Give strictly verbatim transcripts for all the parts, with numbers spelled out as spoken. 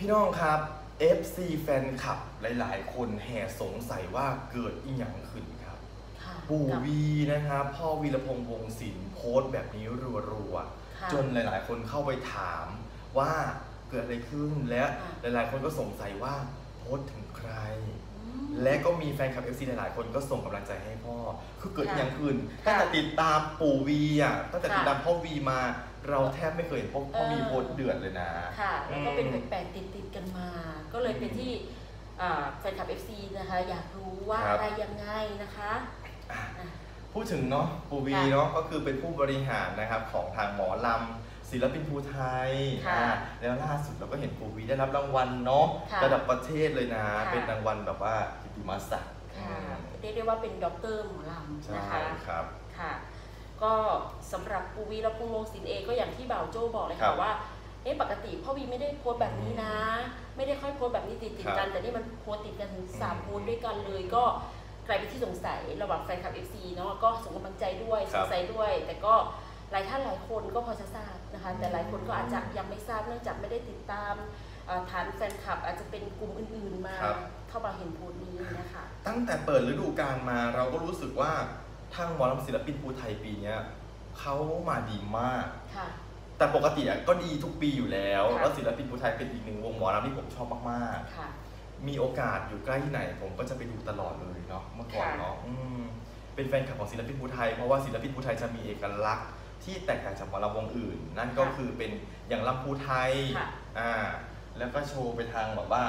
พี่น้องครับ เอฟ ซี แฟนคลับหลายๆคนแห่สงสัยว่าเกิดอีหยังขึ้นครับปู่วีนะครับพ่อวีรพงษ์วงศ์ศิลป์โพสต์แบบนี้รัวๆจนหลายๆคนเข้าไปถามว่าเกิดอะไรขึ้นและหลายๆคนก็สงสัยว่าโพสต์ถึงใครและก็มีแฟนคลับ เอฟ ซี หลายๆคนก็ส่งกำลังใจให้พ่อคือเกิดอีหยังขึ้นตั้งแต่ติดตามปู่วีอ่ะตั้งแต่ติดตามพ่อวีมาเราแทบไม่เคยเห็นพ่อพ่อวีโพสต์เดือดเลยนะค่ะแล้วก็เป็นแปลกๆติดๆกันมาก็เลยเป็นที่แฟนคลับ เอฟ ซี นะคะอยากรู้ว่าอะไรยังไงนะคะพูดถึงเนาะปู่วีเนาะก็คือเป็นผู้บริหารนะครับของทางหมอลำศิลปินภูไทยแล้วล่าสุดเราก็เห็นปู่วีได้รับรางวัลเนาะระดับประเทศเลยนะเป็นรางวัลแบบว่ากิตติมศักดิ์เรียกได้ว่าเป็นด็อกเตอร์หมอลำนะคะครับค่ะก็สำหรับปู่วีรพงษ์วงศ์ศิลป์เองก็อย่างที่บ่าวโจ้บอกเลยค่ะว่าเอ๊ะปกติพ่อวีไม่ได้โพสแบบนี้นะไม่ได้ค่อยโพสแบบนี้ติดติดกันแต่นี่มันโพสติดกันถึงสามโพสด้วยกันเลยก็กลายเป็นที่สงสัยระหว่างแฟนคลับ เอฟ ซี เนาะก็ส่งกำลังใจด้วยสงสัยด้วยแต่ก็หลายท่านหลายคนก็พอจะทราบนะคะแต่หลายคนก็อาจจะยังไม่ทราบเนื่องจากไม่ได้ติดตามฐานแฟนคลับอาจจะเป็นกลุ่มอื่นๆมาเข้ามาเห็นโพสนี้นะคะตั้งแต่เปิดฤดูกาลมาเราก็รู้สึกว่าทางหมอลำศิลปินภูไทยปีนี้เขามาดีมากแต่ปกติก็ดีทุกปีอยู่แล้วแล้วศิลปินภูไทยเป็นอีกหนึ่งวงหมอลำที่ผมชอบมากๆมีโอกาสอยู่ใกล้ที่ไหนผมก็จะไปดูตลอดเลยเนาะเมื่อก่อนเนาะเป็นแฟนคลับของศิลปินภูไทยเพราะว่าศิลปินภูไทยจะมีเอกลักษณ์ที่แตกต่างจากหมอลำวงอื่นนั่นก็คือเป็นอย่างลำภูไทยอ่าแล้วก็โชว์ไปทางแบบว่า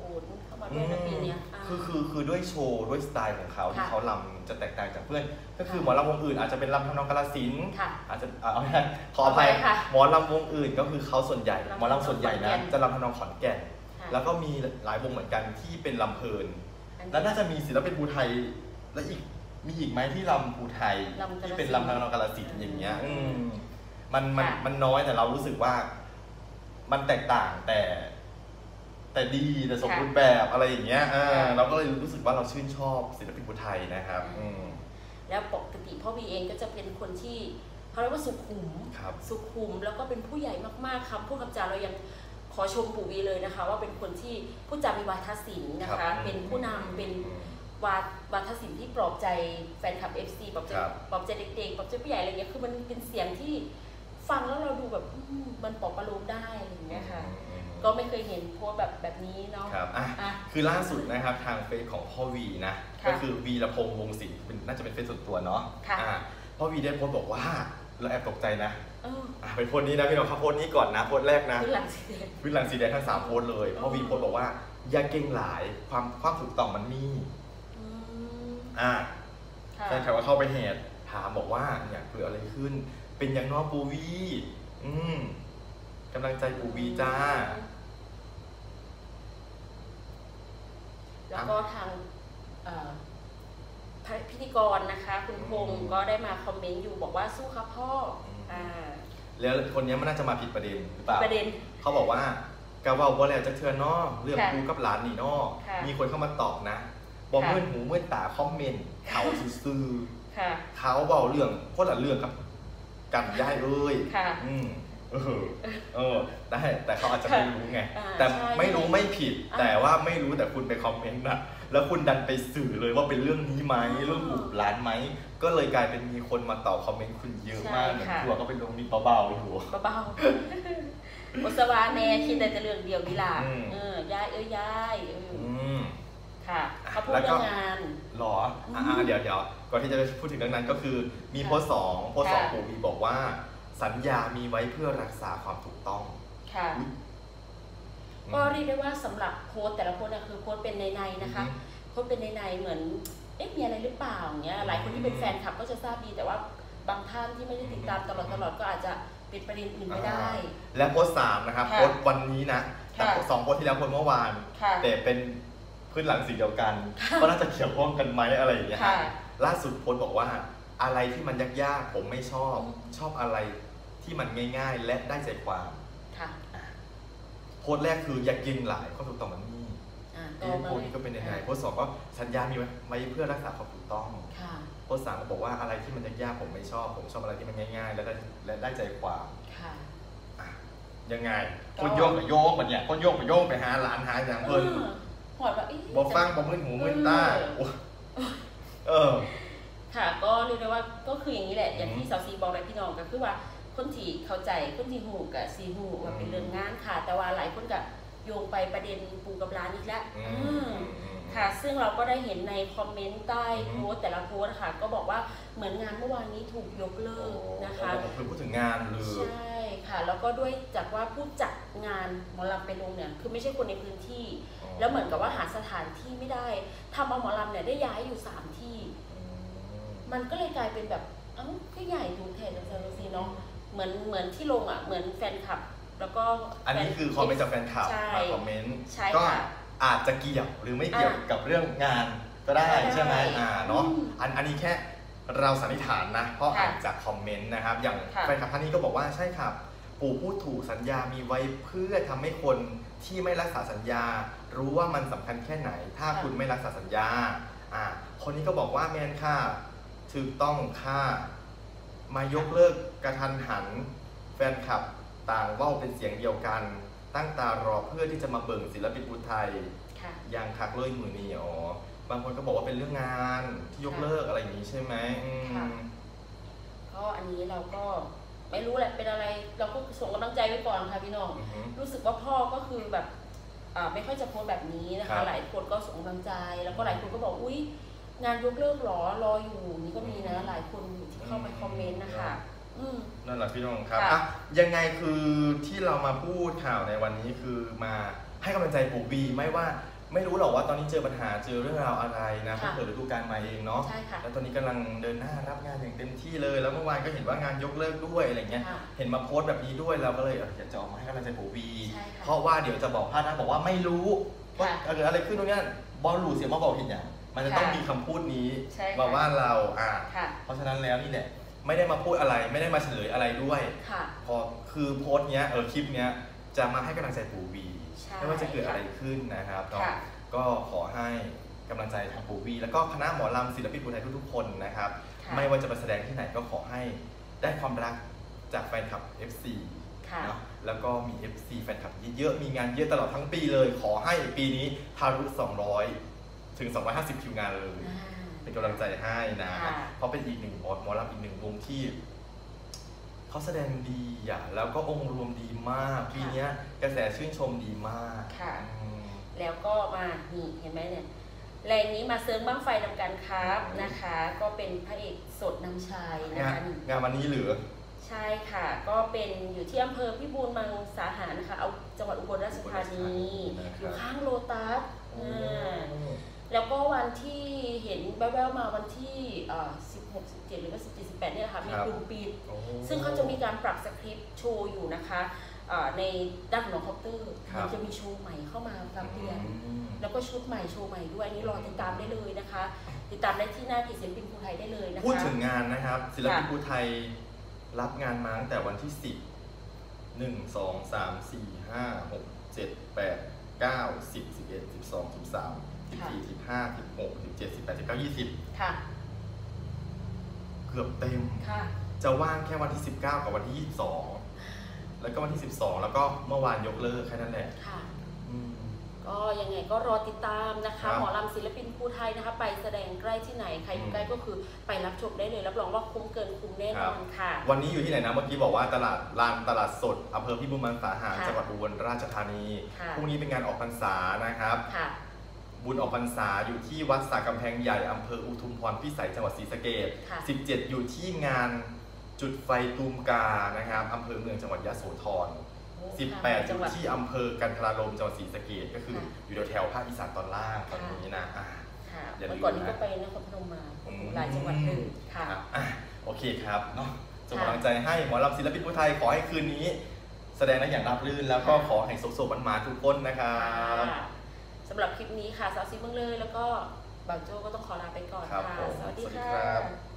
คือคือคือด้วยโชว์ด้วยสไตล์ของเขาที่เขาลำจะแตกต่างจากเพื่อนก็คือหมอลำวงอื่นอาจจะเป็นลำทำนองกาฬสินธุ์อาจจะเอาขออภัยหมอลำวงอื่นก็คือเขาส่วนใหญ่หมอลำส่วนใหญ่นะจะลำทำนองขอนแก่นแล้วก็มีหลายวงเหมือนกันที่เป็นลำเพลินแล้วน่าจะมีศิลปินภูไทยและอีกมีอีกไหมที่ลำภูไทยที่เป็นลำทำนองกาฬสินธุ์อย่างเงี้ยมันมันมันน้อยแต่เรารู้สึกว่ามันแตกต่างแต่แต่ดีแต่สมบูรณ์แบบอะไรอย่างเงี้ยเราก็เลยรู้สึกว่าเราชื่นชอบศิลปินภูไทยนะครับแล้วปกติพ่อวีเองก็จะเป็นคนที่เขาเรียกว่าสุขุมสุขุมแล้วก็เป็นผู้ใหญ่มากๆคำพูดคำจาเรายังขอชมปู่วีเลยนะคะว่าเป็นคนที่พูดจามีวาทศิลป์นะคะเป็นผู้นำเป็นวาวาทศิลป์ที่ปลอบใจแฟนคลับ เอฟ ซี ปลอบใจปลอบใจเด็กๆปลอบใจผู้ใหญ่อะไรเงี้ยคือมันเป็นเสียงที่ฟังแล้วเราดูแบบมันปลอบประโลมได้อะไรอย่างเงี้ยค่ะก็ไม่เคยเห็นโพสแบบแบบนี้เนาะครับอ่ะคือล่าสุดนะครับทางเฟซของพ่อวีนะก็คือวีรพงษ์วงศ์ศิลป์เป็นน่าจะเป็นเฟซส่วนตัวเนาะอ่าพ่อวีได้โพสบอกว่าเราแอบตกใจนะอ่าเป็นโพสนี้นะพี่น้องครับโพสนี้ก่อนนะโพสแรกนะพื้นหลังสีแดงพื้นหลังสีแดงทั้งสามโพสเลยพ่อวีโพสบอกว่าอย่าเก่งหลายความความถูกต้องมันมีอ่าแฟนคลับว่าเข้าไปเหตุถามบอกว่าเนี่ยเกิดอะไรขึ้นเป็นอย่างน้อปูวีอืมกำลังใจปูวีจ้าแล้วก็ทางพิธีกรนะคะคุณพงศ์ก็ได้มาคอมเมนต์อยู่บอกว่าสู้ครับพ่ออ่าแล้วคนนี้มันน่าจะมาผิดประเด็นหรือเปล่าประเด็นเขาบอกว่ากาวาบอลแล้วจะเทือนนอเรื่องกูกับหลานนี่นอมีคนเข้ามาตอบนะบอกเมื่อหูเมื่อตาคอมเมนต์เขาซื่อเขาเบาเรื่องคนละเรื่องกับกันย่ายเลยอืมเออเออแต่แต่เขาอาจจะไม่รู้ไงแต่ไม่รู้ไม่ผิดแต่ว่าไม่รู้แต่คุณไปคอมเมนต์นะแล้วคุณดันไปสื่อเลยว่าเป็นเรื่องนี้ไหมเรื่องบุกร้านไหมก็เลยกลายเป็นมีคนมาตอบคอมเมนต์คุณเยอะมากเหมือนทัวร์ก็เป็นลงมีเบาๆอยู่เบาๆอุสวาแน่คิดแต่จะเรื่องเดียวนี่ล่ะเออยายเอ้ยยายค่ะเขาพูดเรื่องงานหรออ่าเดี๋ยวเดี๋ยวก่อนที่จะพูดถึงเรื่องนั้นก็คือมีโพสต์สองโพสต์สองปู่วีบอกว่าสัญญามีไว้เพื่อรักษาความถูกต้องค่ะก็เรียกได้ว่าสำหรับโค้ดแต่ละโค้ดคือโค้ดเป็นในๆนะคะโค้ดเป็นในๆเหมือนเอ๊ะมีอะไรหรือเปล่าเงี้ยหลายคนที่เป็นแฟนคลับก็จะทราบดีแต่ว่าบางท่านที่ไม่ได้ติดตามตลอดตลอดก็อาจจะเป็นประเด็นอื่นไม่ได้และโค้ดสามนะครับโค้ดวันนี้นะแต่สองโค้ดที่แล้วโค้ดเมื่อวานแต่เป็นพื้นหลังสีเดียวกันก็น่าจะเกี่ยวข้องกันไหมอะไรอย่างเงี้ยล่าสุดโค้ดบอกว่าอะไรที่มันยากๆผมไม่ชอบชอบอะไรที่มันง่ายๆและได้ใจความโพสต์แรกคืออย่ากินหลายข้อถูกต้องมันนี่โพสต์นี้ก็เป็นยังไงโพสต์สองก็สัญญามีไว้เพื่อรักษาความถูกต้องโพสต์สามก็บอกว่าอะไรที่มันยากๆผมไม่ชอบผมชอบอะไรที่มันง่ายๆและได้และได้ใจความยังไงคนโยกกับโยกแบบเนี้ยคนโยกกับโยกไปหาหลานหาอย่างเพิ่นหอดแบบบอกฟังบอกมือหูมือตาเออค่ะก็เรียกได้ว่าก็คืออย่างนี้แหละอย่างที่สาวซีบอกเลยพี่น้องก็คือว่าคนที่เข้าใจคนที่หูกับซีหูว่าเป็นเรื่องงานค่ะแต่ว่าหลายคนก็โยงไปประเด็นปูกับร้านอีกแล้วค่ะซึ่งเราก็ได้เห็นในคอมเมนต์ใต้โพสแต่ละโพสค่ะก็บอกว่าเหมือนงานเมื่อวานนี้ถูกยกเลิกนะคะคือพูดถึงงานเลยใช่ค่ะแล้วก็ด้วยจากว่าผู้จัดงานหมอลำไปลงเนี่ยคือไม่ใช่คนในพื้นที่แล้วเหมือนกับว่าหาสถานที่ไม่ได้ทำเอาหมอลำเนี่ยได้ย้ายอยู่สามที่มันก็เลยกลายเป็นแบบเอ้าก็ใหญ่ดูแทนจังเลยสิเนาะเหมือนเหมือนที่ลงอ่ะเหมือนแฟนคลับแล้วก็อันนี้คือคอมเมนต์จากแฟนคลับมาคอมเมนต์ก็อาจจะเกี่ยวหรือไม่เกี่ยวกับเรื่องงานก็ได้ใช่ไหมอ่าเนาะอันอันนี้แค่เราสันนิษฐานนะเพราะอ่านจากคอมเมนต์นะครับอย่างแฟนคลับท่านนี้ก็บอกว่าใช่ครับปู่พูดถูกสัญญามีไว้เพื่อทำให้คนที่ไม่รักษาสัญญารู้ว่ามันสำคัญแค่ไหนถ้าคุณไม่รักษาสัญญาอ่าคนนี้ก็บอกว่าแมนค่ะถูกต้องค่ะมายกเลิกกระทันหันแฟนคลับต่างว่าเป็นเสียงเดียวกันตั้งตารอเพื่อที่จะมาเบิ่งศิลปินภูไทยยังคักเลยมือนี่อ๋อบางคนก็บอกว่าเป็นเรื่องงานที่ยกเลิกอะไรอย่างนี้ใช่ไหมก็อันนี้เราก็ไม่รู้แหละเป็นอะไรเราก็ส่งกำลังใจไว้ก่อนค่ะพี่น้องรู้สึกว่าพ่อก็คือแบบไม่ค่อยจะโพสแบบนี้นะคะหลายคนก็ส่งกำลังใจแล้วก็หลายคนก็บอกอุ้ยงานยกเลิกหรอรออยู่นี่ก็มีนะหลายคนอยู่ที่เข้าไปคอมเมนต์นะคะนั่นแหละพี่น้องครับอ่ะยังไงคือที่เรามาพูดข่าวในวันนี้คือมาให้กำลังใจปู่วีไม่ว่าไม่รู้หรอกว่าตอนนี้เจอปัญหาเจอเรื่องราวอะไรนะเพิ่งเปิดฤดูกาลใหม่เองเนาะแล้วตอนนี้กำลังเดินหน้ารับงานอย่างเต็มที่เลยแล้วเมื่อวานก็เห็นว่างานยกเลิกด้วยอะไรเงี้ยเห็นมาโพสต์แบบนี้ด้วยเราก็เลยอยากจะออกมาให้กำลังใจปู่วีเพราะว่าเดี๋ยวจะบอกพลาดนะบอกว่าไม่รู้ว่าเกิดอะไรขึ้นตรงนี้บอลหลูเสียมาบอกเห็นอย่างมันจะต้องมีคำพูดนี้มาว่าเราอ่ะเพราะฉะนั้นแล้วนี่แหละไม่ได้มาพูดอะไรไม่ได้มาเฉลยอะไรด้วยพอคือโพสต์เนี้ยเออคลิปเนี้ยจะมาให้กำลังใจปู่วีไม่ว่าจะเกิดอะไรขึ้นนะครับก็ขอให้กำลังใจทางปู่วีแล้วก็คณะหมอลำศิลปินภูไทยทุกๆคนนะครับไม่ว่าจะไปแสดงที่ไหนก็ขอให้ได้ความรักจากแฟนคลับ เอฟ ซี เนาะแล้วก็มี เอฟ ซี แฟนคลับเยอะๆมีงานเยอะตลอดทั้งปีเลยขอให้ปีนี้ทะลุสองร้อยถึงสองร้อยห้าสิบคิวงานเลยเป็นกำลังใจให้นะเพราะเป็นอีกหนึ่งหมอลำอีกหนึ่งวงที่เขาแสดงดีอ่ะแล้วก็องค์รวมดีมากปีนี้กระแสชื่นชมดีมากค่ะแล้วก็มานี่เห็นไหมเนี่ยแรงนี้มาเซิร์ฟบ้างไฟนำกันครับนะคะก็เป็นพระเอกสดนำชายนะคะงานวันนี้เหลือใช่ค่ะก็เป็นอยู่ที่อำเภอพิบูลมังสาหารนะคะเอาจังหวัดอุบลราชธานีอยู่ข้างโลตัสแล้วก็วันที่เห็นแว่วๆมาวันที่สิบหก สิบเจ็ดหรือว่าสิบเจ็ด สิบแปดเนี่ยค่ะมีกลุ่มปิดซึ่งเขาจะมีการปรับสคริปต์โชว์อยู่นะคะในด้านของน้องคอปเตอร์มันจะมีโชว์ใหม่เข้ามาครับเดือนแล้วก็ชุดใหม่โชว์ใหม่ด้วยอันนี้รอติดตามได้เลยนะคะติดตามได้ที่หน้าเพจศิลปินภูไทยได้เลยนะคะพูดถึงงานนะครับศิลปินภูไทยรับงานมาตั้งแต่วันที่สิบ หนึ่ง สอง สาม สี่ ห้า หก เจ็ด แปด เก้า สิบ สิบเอ็ด สิบสอง สิบสาม สิบสี่ สิบห้า สิบหก สิบเจ็ด สิบแปด สิบเก้า ยี่สิบค่ะเกือบเต็มจะว่างแค่วันที่สิบเก้ากับวันที่ยี่สิบสองแล้วก็วันที่สิบสองแล้วก็เมื่อวานยกเลิกแค่นั้นแหละค่ะก็ยังไงก็รอติดตามนะคะหมอลำศิลปินภูไทยนะคะไปแสดงใกล้ที่ไหนใครอยู่ใกล้ก็คือไปรับชมได้เลยรับรองว่าคุ้มเกินคุ้มแน่นอนค่ะวันนี้อยู่ที่ไหนนะเมื่อกี้บอกว่าตลาดลานตลาดสดอำเภอพิบูลมังสาหารจังหวัดอุบลราชธานีพรุ่งนี้เป็นงานออกพรรษานะครับบุญออกพรรษาอยู่ที่วัดสากำแพงใหญ่อำเภออุทุมพรพิสัยจังหวัดศรีสะเกษสิบเจ็ดอยู่ที่งานจุดไฟตูมกานะครับอำเภอเมืองจังหวัดยะโสธรสิบแปดอยู่ที่อำเภอกันทรารมจังหวัดศรีสะเกษก็คืออยู่แถวภาคอีสานตอนล่างตอนนี้นะเมื่อก่อนนี้ก็ไปนครพนมมาหลายจังหวัดเลยค่ะโอเคครับเนาะส่งกำลังใจให้หมอลำศิลปินภูไทยขอให้คืนนี้แสดงได้อย่างราบรื่นแล้วก็ขอให้สุขสมหวานๆทุกคนนะครับสำหรับคลิปนี้ค่ะสาวซีเมืองเลยแล้วก็บางโจ้ก็ต้องขอลาไปก่อนค่ะสวัสดีค่ะ